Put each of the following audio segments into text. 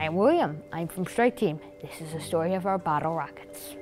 I'm William. I'm from Strike Team. This is the story of our bottle rockets.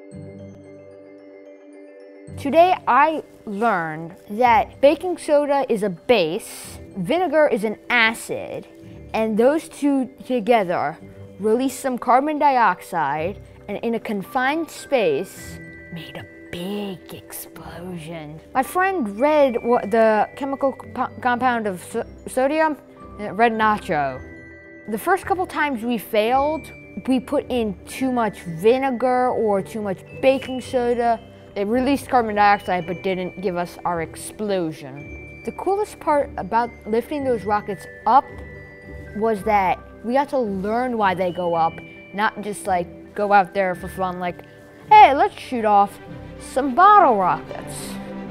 Today I learned that baking soda is a base, vinegar is an acid, and those two together release some carbon dioxide and in a confined space made a big explosion. My friend read what the chemical compound of sodium, and it read nacho. The first couple times we failed, we put in too much vinegar or too much baking soda. It released carbon dioxide but didn't give us our explosion. The coolest part about lifting those rockets up was that we got to learn why they go up, not just like go out there for fun like, hey, let's shoot off some bottle rockets.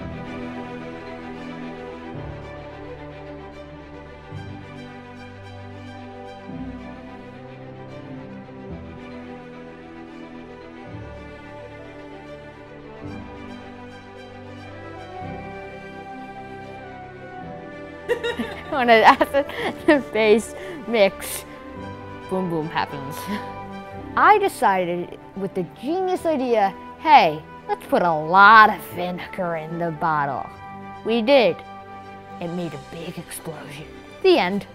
When an acid and base mix, boom boom happens. I decided with the genius idea, hey, let's put a lot of vinegar in the bottle. We did. It made a big explosion. The end.